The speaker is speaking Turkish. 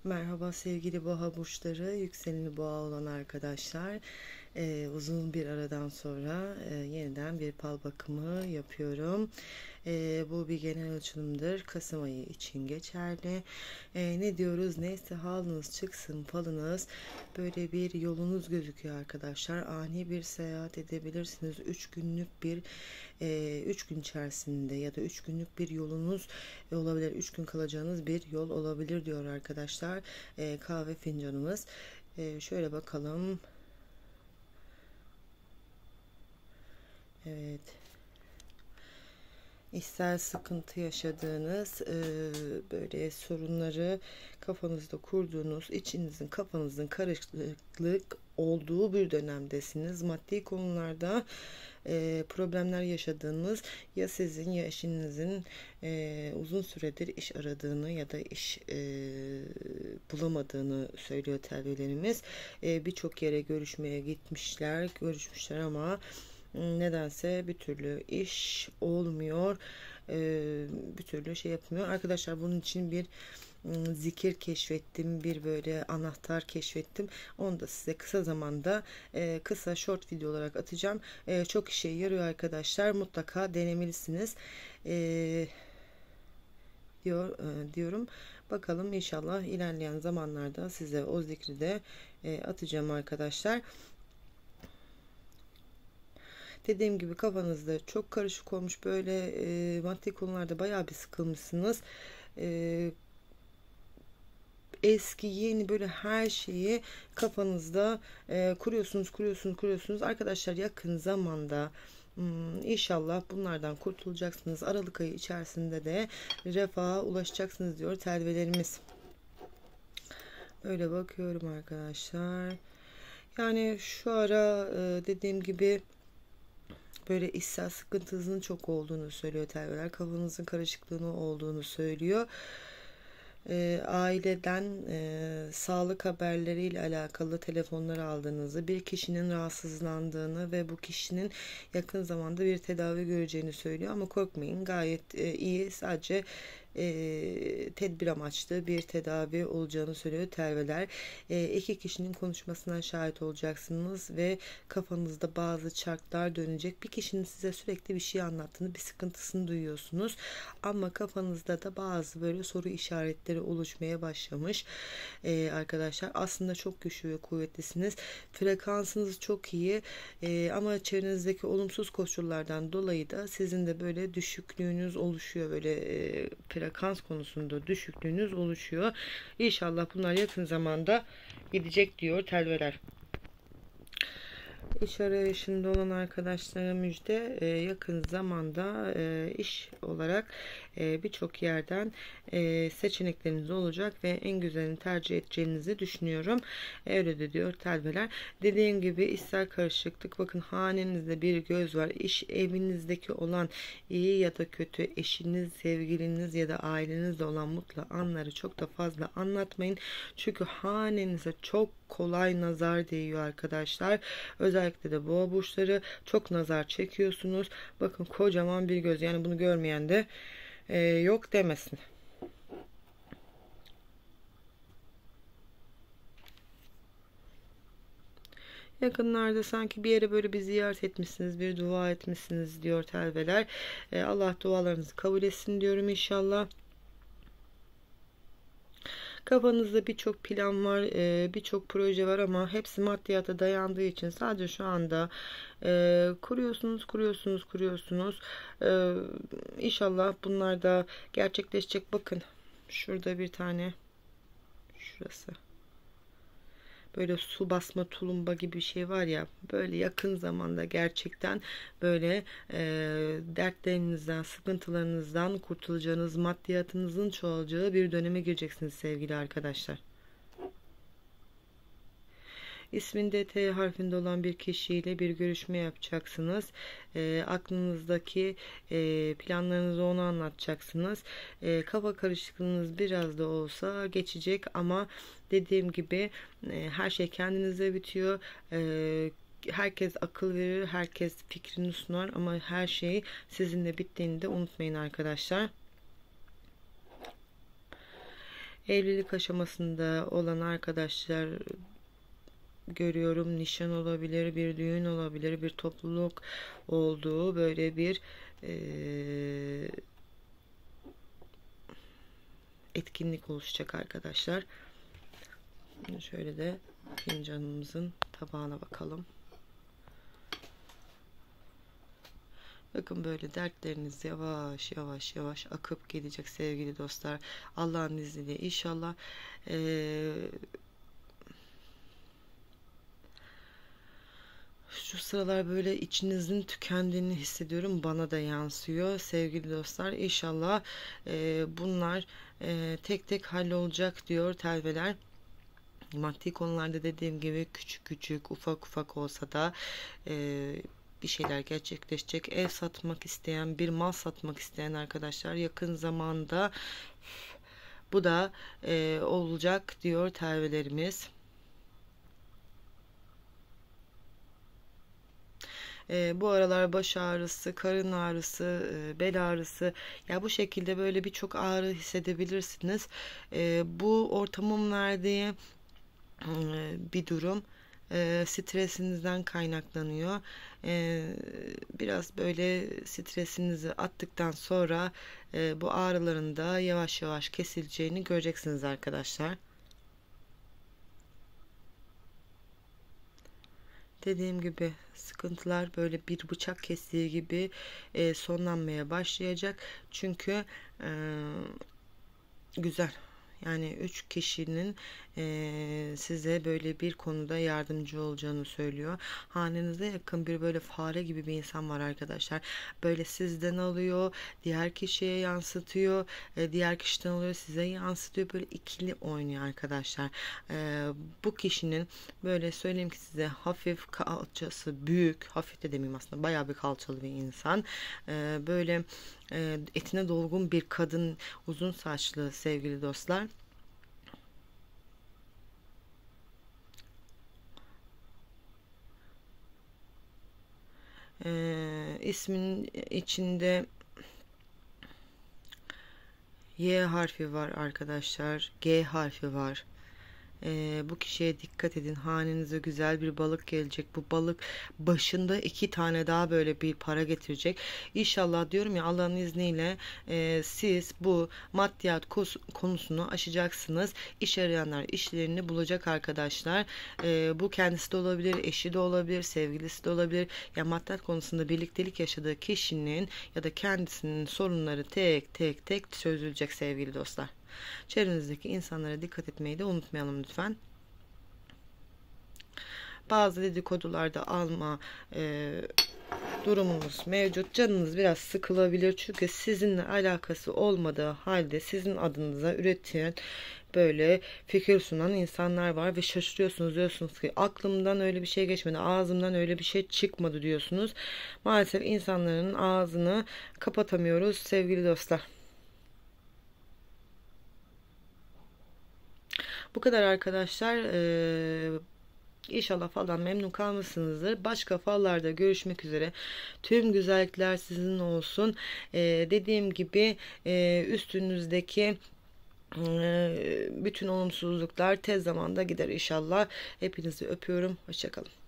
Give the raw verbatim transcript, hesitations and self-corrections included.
Merhaba sevgili boğa burçları, yükseleni boğa olan arkadaşlar. Ee, uzun bir aradan sonra e, yeniden bir fal bakımı yapıyorum. Ee, bu bir genel açılımdır. Kasım ayı için geçerli. Ee, ne diyoruz? Neyse halınız çıksın falınız. Böyle bir yolunuz gözüküyor arkadaşlar. Ani bir seyahat edebilirsiniz. üç günlük bir üç gün içerisinde ya da üç günlük bir yolunuz olabilir. üç gün kalacağınız bir yol olabilir diyor arkadaşlar. E, kahve fincanımız. E, şöyle bakalım. Evet. İster sıkıntı yaşadığınız, e, böyle sorunları kafanızda kurduğunuz, içinizin kafanızın karışıklık olduğu bir dönemdesiniz. Maddi konularda e, problemler yaşadığınız, ya sizin ya eşinizin e, uzun süredir iş aradığını ya da iş e, bulamadığını söylüyor telvelerimiz. E, birçok yere görüşmeye gitmişler, görüşmüşler ama nedense bir türlü iş olmuyor, ee, bir türlü şey yapmıyor arkadaşlar. Bunun için bir zikir keşfettim, bir böyle anahtar keşfettim. Onu da size kısa zamanda e, kısa short video olarak atacağım. E, çok işe yarıyor arkadaşlar, mutlaka denemelisiniz e, diyor e, diyorum. Bakalım, inşallah ilerleyen zamanlarda size o zikri de e, atacağım arkadaşlar. Dediğim gibi kafanızda çok karışık olmuş, böyle e, maddi konularda bayağı bir sıkılmışsınız. E, eski yeni böyle her şeyi kafanızda e, kuruyorsunuz kuruyorsunuz kuruyorsunuz. Arkadaşlar yakın zamanda hmm, inşallah bunlardan kurtulacaksınız. Aralık ayı içerisinde de refaha ulaşacaksınız diyor telvelerimiz. Öyle bakıyorum arkadaşlar. Yani şu ara e, dediğim gibi böyle işsel sıkıntınızın çok olduğunu söylüyor telveler. Kafanızın karışıklığını olduğunu söylüyor. E, aileden e, sağlık haberleriyle alakalı telefonlar aldığınızı, bir kişinin rahatsızlandığını ve bu kişinin yakın zamanda bir tedavi göreceğini söylüyor. Ama korkmayın, gayet e, iyi, sadece e, tedbir amaçlı bir tedavi olacağını söylüyor telveler. E, iki kişinin konuşmasına şahit olacaksınız ve kafanızda bazı çarklar dönecek. Bir kişinin size sürekli bir şey anlattığını, bir sıkıntısını duyuyorsunuz ama kafanızda da bazı böyle soru işaretleri oluşmaya başlamış. E, arkadaşlar aslında çok güçlü ve kuvvetlisiniz. Frekansınız çok iyi e, ama çevrenizdeki olumsuz koşullardan dolayı da sizin de böyle düşüklüğünüz oluşuyor. Böyle e, frekans konusunda düşüklüğünüz oluşuyor. İnşallah bunlar yakın zamanda gidecek diyor telveler. İş arayışında olan arkadaşlara müjde, e, yakın zamanda e, iş olarak e, birçok yerden e, seçenekleriniz olacak ve en güzelini tercih edeceğinizi düşünüyorum. E, öyle de diyor telveler. Dediğim gibi işsel karışıklık, bakın hanenizde bir göz var. İş evinizdeki olan iyi ya da kötü, eşiniz, sevgiliniz ya da ailenizle olan mutlu anları çok da fazla anlatmayın. Çünkü hanenize çok kolay nazar değiyor arkadaşlar. Özellikle de boğa burçları çok nazar çekiyorsunuz. Bakın kocaman bir göz, yani bunu görmeyen de e, yok demesin. Yakınlarda sanki bir yere böyle bir ziyaret etmişsiniz, bir dua etmişsiniz diyor telveler. E, Allah dualarınızı kabul etsin diyorum inşallah. Kafanızda birçok plan var, e, birçok proje var ama hepsi maddiyata dayandığı için sadece şu anda e, kuruyorsunuz, kuruyorsunuz, kuruyorsunuz. E, İnşallah bunlar da gerçekleşecek. Bakın şurada bir tane, şurası. Böyle su basma tulumba gibi bir şey var ya, böyle yakın zamanda gerçekten böyle e, dertlerinizden, sıkıntılarınızdan kurtulacağınız, maddiyatınızın çoğalacağı bir döneme gireceksiniz sevgili arkadaşlar. İsminde T harfinde olan bir kişiyle bir görüşme yapacaksınız. E, aklınızdaki e, planlarınızı ona anlatacaksınız. E, kafa karışıklığınız biraz da olsa geçecek ama dediğim gibi e, her şey kendinize bitiyor. E, herkes akıl verir, herkes fikrini sunar ama her şey sizinle bittiğini de unutmayın arkadaşlar. Evlilik aşamasında olan arkadaşlar görüyorum. Nişan olabilir, bir düğün olabilir, bir topluluk olduğu böyle bir e, etkinlik oluşacak arkadaşlar. Şöyle de fincanımızın tabağına bakalım. Bakın böyle dertleriniz yavaş yavaş yavaş akıp gidecek sevgili dostlar. Allah'ın izniyle inşallah. Ee, şu sıralar böyle içinizin tükendiğini hissediyorum. Bana da yansıyor sevgili dostlar. İnşallah e, bunlar e, tek tek hallolacak diyor telveler. Maddi konularda dediğim gibi küçük küçük ufak ufak olsa da e, bir şeyler gerçekleşecek. Ev satmak isteyen, bir mal satmak isteyen arkadaşlar yakın zamanda bu da e, olacak diyor telvelerimiz. E, bu aralar baş ağrısı, karın ağrısı, e, bel ağrısı, ya bu şekilde böyle birçok ağrı hissedebilirsiniz. E, bu ortamın verdiği e, bir durum. E, stresinizden kaynaklanıyor. E, biraz böyle stresinizi attıktan sonra e, bu ağrıların da yavaş yavaş kesileceğini göreceksiniz arkadaşlar. Dediğim gibi sıkıntılar böyle bir bıçak kestiği gibi e, sonlanmaya başlayacak. Çünkü e, güzel. Yani üç kişinin eee, size böyle bir konuda yardımcı olacağını söylüyor. Hanenize yakın bir böyle fare gibi bir insan var arkadaşlar. Böyle sizden alıyor, diğer kişiye yansıtıyor, e, diğer kişiden alıyor, size yansıtıyor. Böyle ikili oynuyor arkadaşlar. Eee, bu kişinin böyle söyleyeyim ki size hafif kalçası büyük, hafif de demeyeyim aslında bayağı bir kalçalı bir insan. Eee, böyle e, etine dolgun bir kadın, uzun saçlı sevgili dostlar. E, ismin içinde Y harfi var arkadaşlar. G harfi var. Ee, bu kişiye dikkat edin. Hanenize güzel bir balık gelecek. Bu balık başında iki tane daha böyle bir para getirecek. İnşallah diyorum ya Allah'ın izniyle e, siz bu maddiyat konusunu aşacaksınız. İş arayanlar işlerini bulacak arkadaşlar. E, bu kendisi de olabilir, eşi de olabilir, sevgilisi de olabilir. Ya maddiyat konusunda birliktelik yaşadığı kişinin ya da kendisinin sorunları tek tek tek çözülecek sevgili dostlar. Çevrenizdeki insanlara dikkat etmeyi de unutmayalım lütfen. Bazı dedikodularda alma e, durumunuz mevcut. Canınız biraz sıkılabilir. Çünkü sizinle alakası olmadığı halde sizin adınıza üretilen böyle fikir sunan insanlar var ve şaşırıyorsunuz, diyorsunuz ki aklımdan öyle bir şey geçmedi, ağzımdan öyle bir şey çıkmadı diyorsunuz. Maalesef insanların ağzını kapatamıyoruz sevgili dostlar. Bu kadar arkadaşlar. Ee, İnşallah faldan memnun kalmışsınızdır. Başka fallarda görüşmek üzere. Tüm güzellikler sizin olsun. Ee, dediğim gibi e, üstünüzdeki e, bütün olumsuzluklar tez zamanda gider inşallah. Hepinizi öpüyorum. Hoşçakalın.